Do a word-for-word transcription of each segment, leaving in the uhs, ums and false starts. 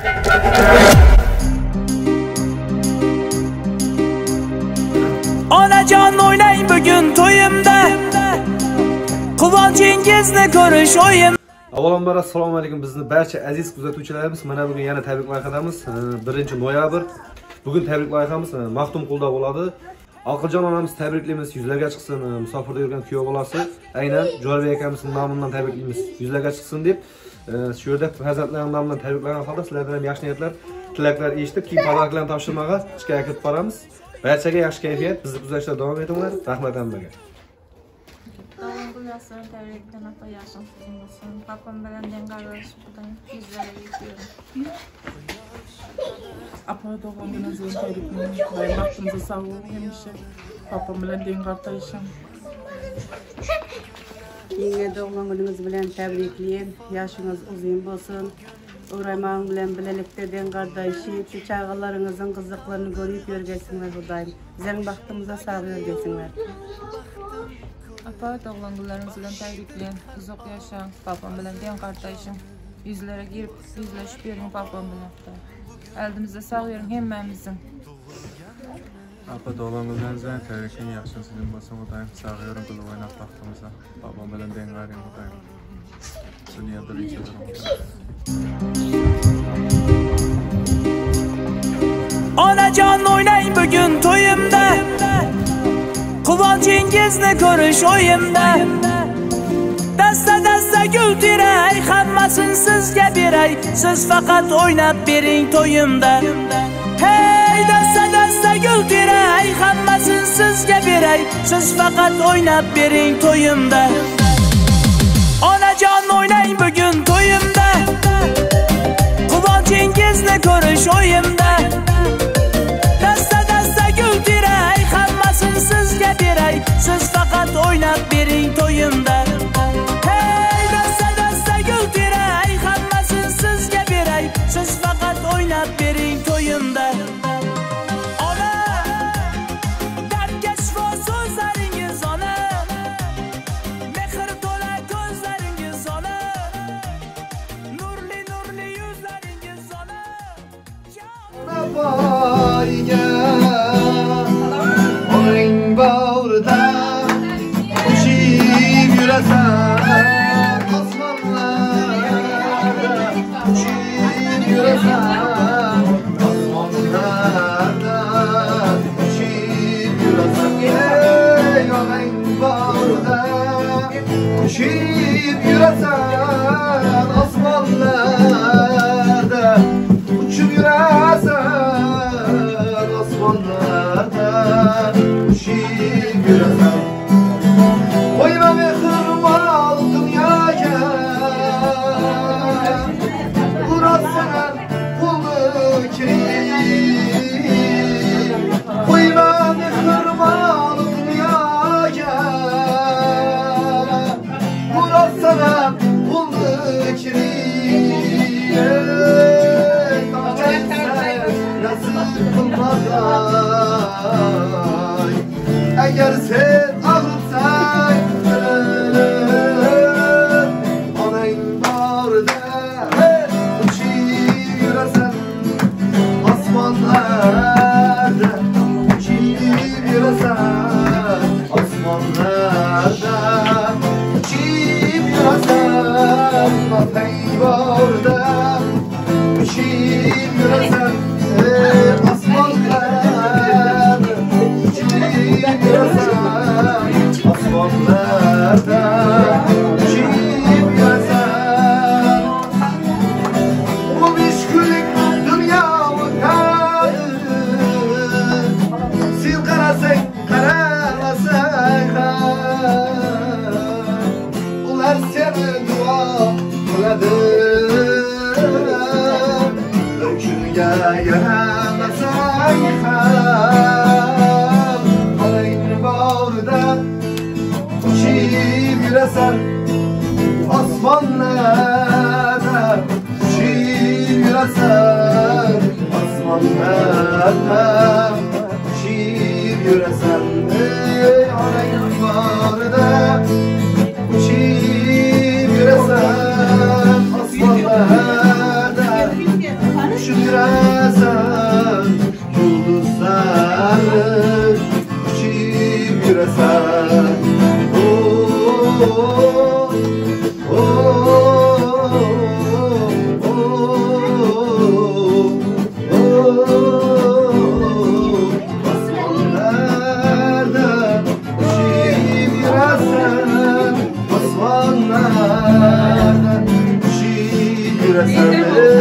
Onajon oynayın bugün toyumda, Quvonchingizni ko'rish o'yim. Avvalambor assalomu alaykum bizni barcha aziz kuzatuvchilarimiz. Mana bugun yana tabrik loyihadamiz. birinchi noyabr. Bugun tabrik loyihamiz Maxtumqulda bo'ladi. Aqiljon onamiz tabriklaymiz, yuzlarga chiqsin. Musofirda yurgan kuyov bolasi, aynan Jo'rabek akamizning nomidan tabriklaymiz, yuzlarga chiqsin deb. Shu yerda farzandlarim nomidan tabriklagan holda sizlardan ham yaxshi niyatlar, tilaklar eshitib, keyin palaklarini topshirmaga ichkariga kirib boramiz. Barchaga yaxshi kayfiyat, bizni kuzatishda davom etinglar. Rahmat hammaga. Yaşlarını tebrikten ata yaşın sizin olsun. Papam bilen dengarlar şuradan yüzlere geçiyorum. Apa doğum gününüzü tebrikleyin. Ben aklınıza sağ olun demişim. Papam bilen dengartayışım. Yine doğum gününüz bilen tebrikleyin. Yaşınız uzun olsun. Uğraymağın bilen bilelikte dengartayışıp, çağalarınızın kızlıklarını görüp yörgesinler buradayım. Bizden baktığımıza sağ yörgesinler. Apa doğum günleriniz bilen tebrikleyin. Uzak yaşayın. Papam bilen dengartayışım. Yüzlere girip yüzleşip yerin papam bilen. Elimizde sağ verin hemmemizin. Apa doğum günlerinizden tebrikleyin. Yaxşınız sizin olsun buradayım. Sağ verin kılıp oynap baktığımıza. Papam bilen dengartayışım buradayım. Dünyada bir içerim. Onajon oynayın bugün toyumda, Quvonchingizni ko'rish o'yimda. Dasta dasta gul teray, hammasini sizga beray, siz faqat o'ynab bering toyumda. Hey dasta dasta gul teray, hammasini sizga beray, siz faqat o'ynab bering toyumda. Onajon oynayın bugün toyumda, Quvonchingizni ko'rish o'yimda. Dasta dasta gul teray, hammasini sizga beray, siz faqat o'ynab bering toyumda. Hey dasta dasta gul teray, hammasini sizga beray, siz faqat o'ynab bering toyumda. Ona dardga shifo so'zlaringiz ona, mehr to'la ko'zlaringiz ona, nurli nurli yuzlaringiz ona. Onang bag'rida uchib yurasan, osmonlarda uchib yurasan, osmonlarda uchib yurasan. Ey onang bag'rida uchib yurasan, osmonlarda uchib yurasan, osmonlarda uchib yurasan. Qo'yma mehrmon dunyoga, urasan qullikring. Qo'yma mehrmon dunyoga, urasan qullikring. Eğer sen ağırsan, onang bag'rida uchib yurasan, osmonlarda uchib yurasan, osmonlarda uchib yurasan, otang bag'rida uchib yurasan, osmonlarda uchib yurasan, osmonlarda uchib yurasan. Bu mishkulik dunyo o'tadi, sen qarasang qaramasang ham ular seni duo qiladi. O'shunga yaramasang ham onang bag'rida uchib yurasan, osmonlarda uchib yurasan, osmonlarda uchib yurasan. Ey onang bag'rida uchib yurasan, osmonlarda uçup yüresen Yulduzları uçup yüresen Oh, oh, oh, oh. Asmanlarda uçup yüresen Asmanlarda uçup yüresen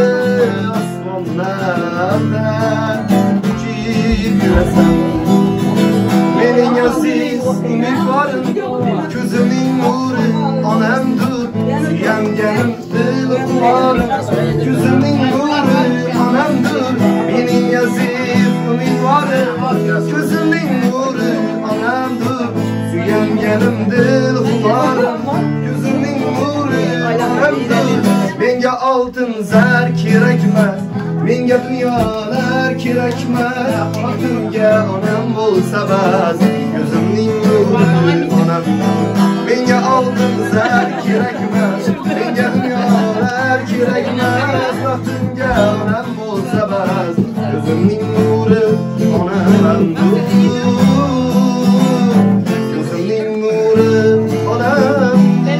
Asmanlarda uçup yüresen Mening aziz umidvarim Ko'zimning nuri onamdir Suyanganim dilxorim Ko'zimning nuri onamdir Mening aziz umidvarim Ko'zimning nuri onamdir Suyanganim dilxorim Ko'zimning nuri onamdir Menga oltin zar kerakmas Menga dunyolar kerakmas Xotinga onam bo'lsa bas Ko'zimning nuri onam Menga oltin zar kerakmas Menga dunyolar kerakmas Xotinga onam bo'lsa bas Ko'zimning nuri onamdir Ko'zimning nuri onam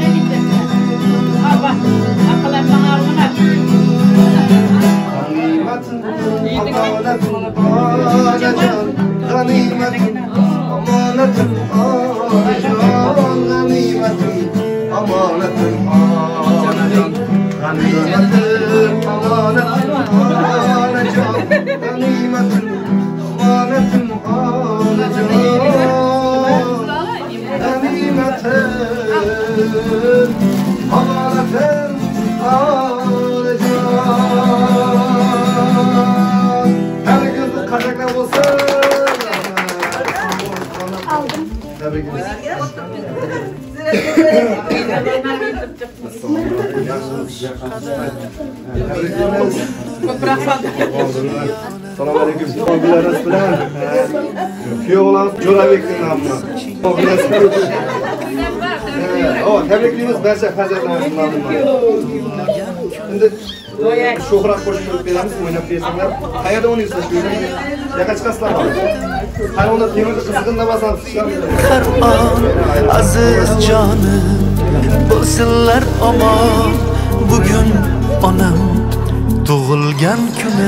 Ganimetin amanetin anacan Ganimetin amanetin anacan Ganimetin amanetin anacan Ganimetin amanetin anacan Ganimetin amanetin Kaçaklar olsun. Aldım. Tebrik ederim. Selamünaleyküm. Sevgileriniz bilen. Kuyovlar Jo'rabekning namına. O tebrikliyimiz barcha farzandlarimizdan. Endi sho'xroq qo'shiq beramiz, o'ynab bersanglar. Qayerda o'ynaysizlar shu yerda? Yo'qa chiqasizlar. Hayvonlar temir qizg'inda basan Qur'on aziz jonim bo'lsinlar omon bugun onam tug'ilgan kuni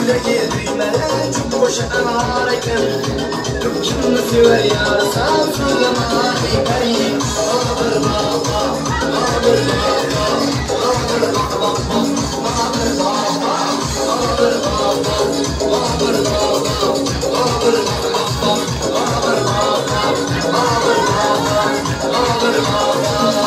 Gönlümdeki düşmeden çok boş hareketim. Kimini sever yarasam söyleme hikayeyi. Ağır baba, ağır baba, ağır baba, ağır baba, ağır baba, ağır baba, ağır baba, ağır baba, ağır baba.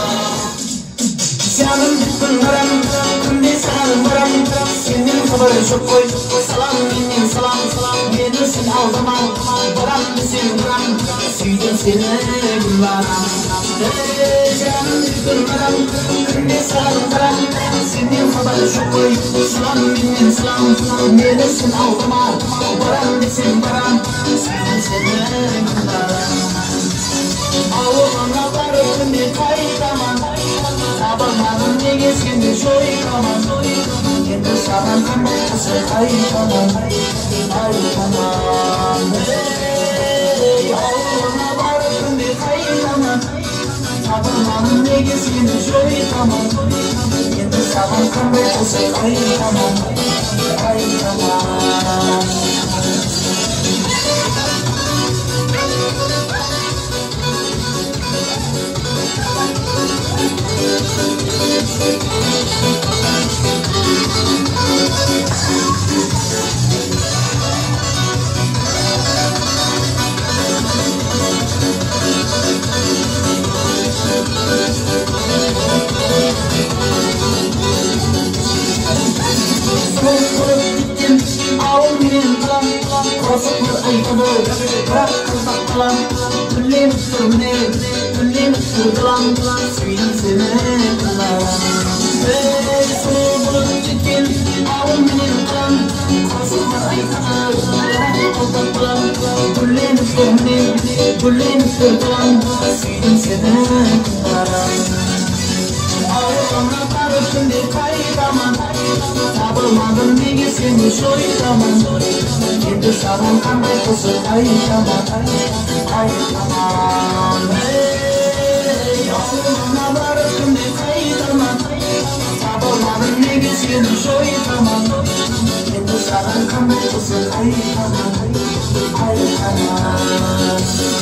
Canım bunlarım, kimde sanırım varım. Senin haberin çok koy. Salam benim salam salam. Gelirsin aldama. Varam misin varam. Süydüm seni bunlarım. Canım bunlarım, kimde sanırım varım. Senin haberin çok koy. Salam benim salam salam. Gelirsin aldama. Varam misin varam. Süydüm seni bunlarım. Ağlamana varım bir kaydaman. Sabahların ne gezgindi şoykaman. Kendi saran kamerası kaydaman. Kaydaman. Hey, ağlamana varım bir kaydaman. Sabahların ne gezgindi şoykaman. Kendi saran kamerası kaydaman. Kaydaman. Bırak kızak kalan, tüllim sürmüne, tüllim sürgülan, suyun seni kılan. Hey, sonu bulup çekin, ağın benim kan, kızaklar ayıkılır, bırak kızak kalan, tüllim sürmüne, tüllim sürgülan, suyun seni kılan. Ağlamana karışın bir kaydaman. Sabırmadım bir seni şoydaman. Kendi sarın kanday kusu kaydaman. Kaydaman. Hey, ağlamana karışın bir kaydaman. Sabırmadım bir seni şoydaman. Kendi sarın kanday kusu kaydaman. Kaydaman.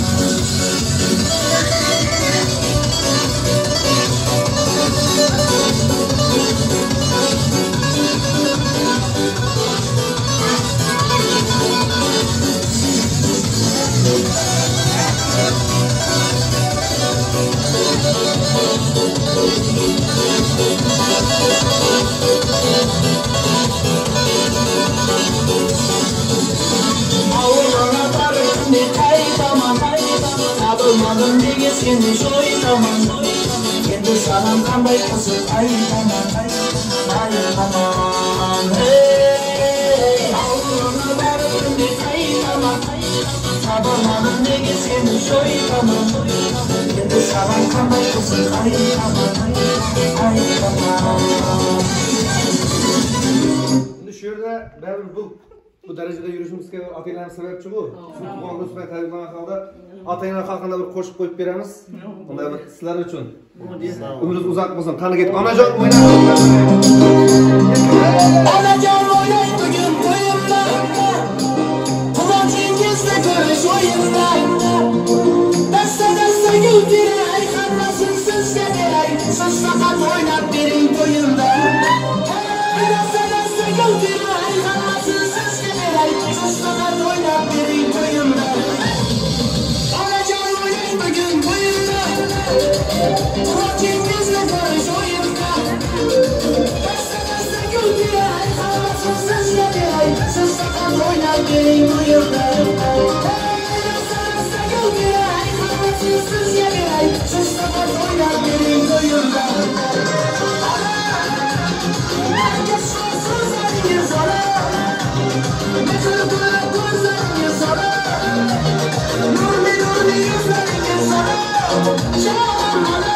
Sabırmadım bir seni şoydaman. Kendi saran kanday kusu kaydaman. Kaydaman. Hey, ağlana varım bir kaydaman. Sabırmadım bir seni şoydaman. Kendi saran kanday kusu kaydaman. Kaydaman. Şimdi şu yerde ben bu bu derecede yürüyüşümüzge ataylar sebepçi bu. Bu anda üstüne tabiqlanan halda ataylar hakkında bir qo'shiq qo'yib beramiz. Unda bir sizlar uchun. Umringiz uzoq bo'lsin. Qani ketib onajon o'ynaymiz. Onajon o'ynay bugun to'yimda. Quloqingizda ko'rish o'yinda. Dasta dasta guldiray, hammasini sizga beray. Siz faqat o'ynab bering to'yimda. Dasta dasta guldiray, hammasini sizga beray. Siz faqat o'ynab bering to'yimda. Onajon o'ynay bugun to'yimda. Quloqingizda ko'rish o'yinda. Dasta dasta guldiray, hammasini sizga beray. Siz faqat o'ynab bering to'yimda. Dasta dasta guldiray, hammasini sizga beray. Siz faqat o'ynab bering to'yimda. Herkes sözleringiz ona. Metin durup gözleringiz ona. Nurli nurli yüzleringiz ona. Canım ona.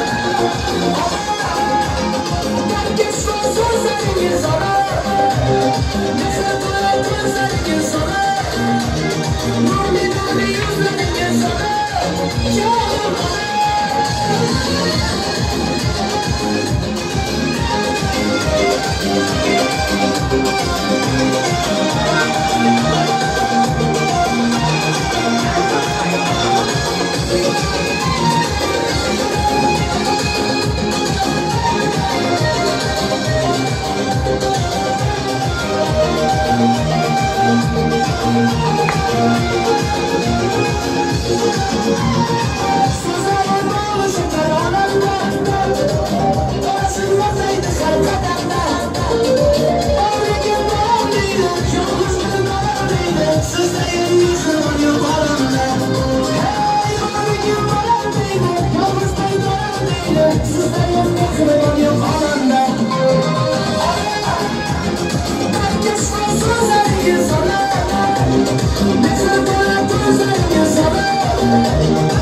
Herkes sözleringiz ona. Metin durup gözleringiz ona. Nurli nurli yüzleringiz ona. Canım ona. Thank you.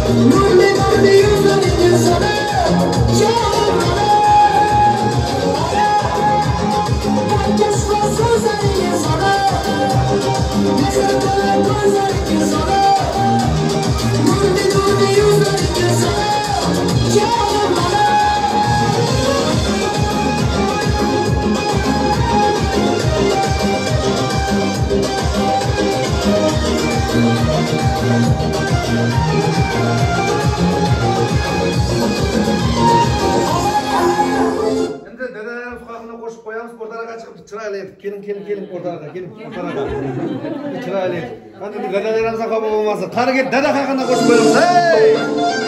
Gelin gelin gelin ortaga gelin ortaga. Çıraylı. Hadi bir dedelerimize kabul olmasın. Karı git dede kakanda koşup koyalım. Hey!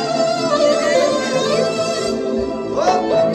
Hop!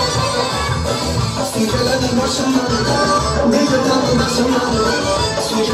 Başımda, bir de tatlı başımda, suçları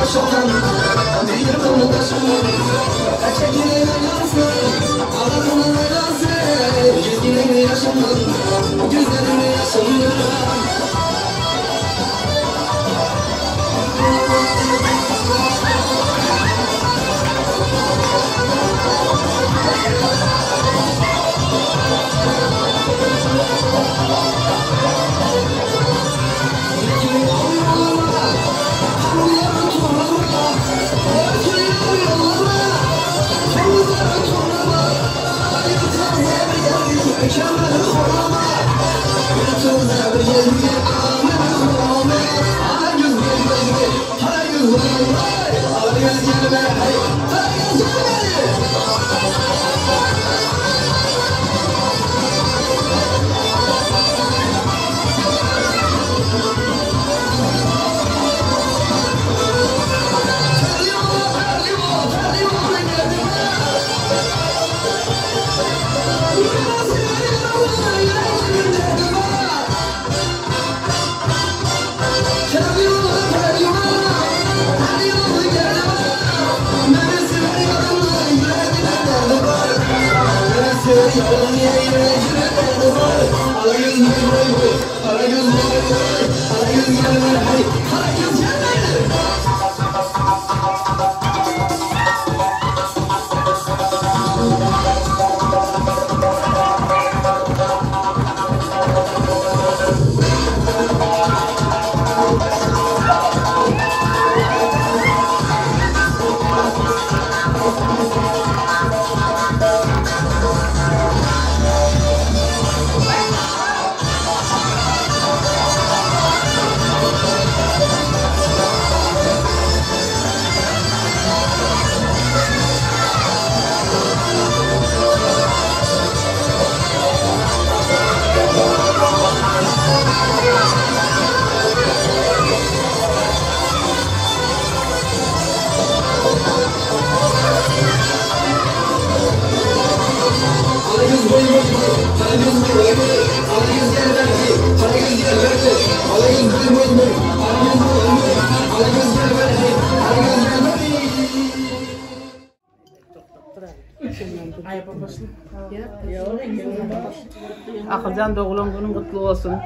Akılcan doğulan günün kutlu olsun.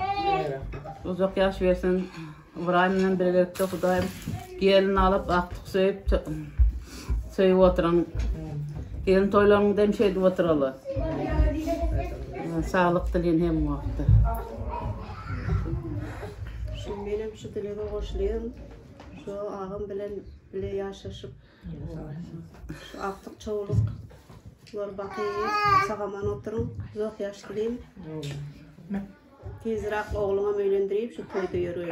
Uzak yaş versin. İbrahim'le birlikte Kudayım gelin alıp aktık söyüp söyüp oturan. Gelin toylarını demşeydi oturalı. Sağlık dileyin hem vakti. Şu benim şu dilege koşlayayım. Şu ağım bilen bile yaşaşıp şu aktık çoğuluk var bakayım, sağaman oturun, uzak yaş dileyim. Tezrak oğluma evlendireyim, şu toyda yürüyorum.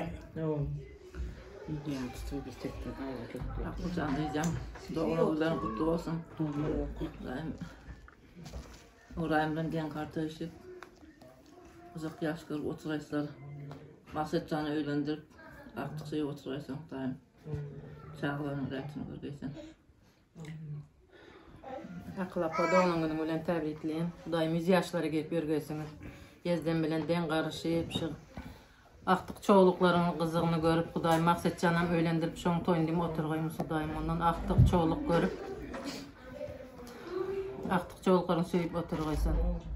Akılcan diyeceğim. Doğrularını kutlu olsun. Uğrayımdan gen kardeşi. Uzak yaş kırıp oturaysılar. Bahsetcanı evlendirip artık şeyi oturaysın. Daim. Çağlarının rektini görgeysen. Akılapa doğulan günün ölen təbrikleyin. Daim yüz yaşlara gelip görgeysiniz. Gezden bilen den karışıp şu aktık çoğuluklarının kızığını görüp Kuday maksat canım öğlendirip şoň toyundym oturgayım Kudaym ondan aktık çoğuluk görüp aktık çoğuluklarını söýüp oturgaysan.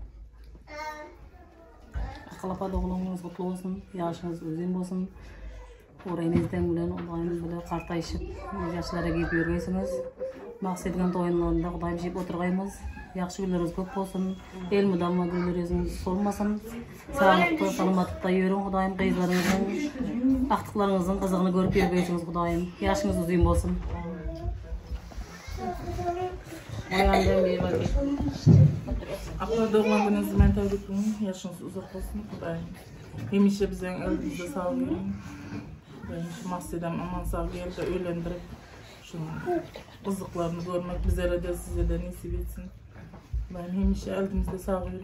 Akılapa doğulanınız kutlu olsun. Yaşınız uzun olsun. Orayınızdan bilen Kudayınız bilen kartayışıp yaşlara gelip yürgeysiniz. Maksatgan toyunlarında Kudayım jep oturgaymız. Yaxşı günleriniz köp bolsun. El mudamma günleriniz solmasın. Sağlıklı, salamatlıkta yürün Kudayım. Kıyızlarınızın, aktıklarınızın kızığını görüp yürgeysiniz Kudayım. Yaşınız uzun bolsun. Oyandan bir bakayım. Aklar doğulan gününüzü ben təbrikliyim. Yaşınız uzak olsun Kudayım. Hemişe bizden elinizde sağ verin. Ben şu mahsedem aman sağ gelip de öğlendirip şunun kızlıklarını görmek bizlere de size de nasip etsin. Ben hemişe elinizde sağ verin.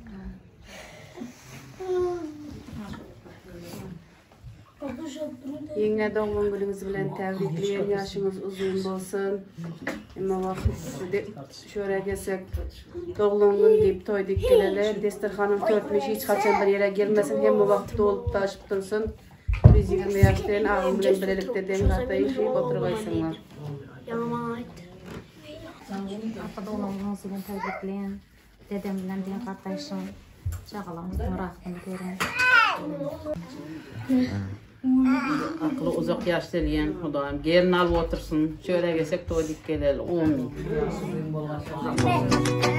Yine doğum gününüz bilen tebrikleyin, yaşınız uzun bolsun. Ama vakit şöyle gelsek, doğum gün deyip toyduk geleli. Desturxanım törtmüş, hiç kaçan bir yere gelmesin. Hem bu vakti olup da açıp dursun. yüz yigirme yaşlayan ağam bilen bilelikte den kardeşi oturgaysınlar. Apa doğumlarınız bilen təbrikləyin. Dedem bilen den kardeşim. Çağalarımızın rahatını görün. Aklı uzak yaşlayan Hudayım. Gelin alıp otursun. Şöyle gelsek todik geleli. on bin.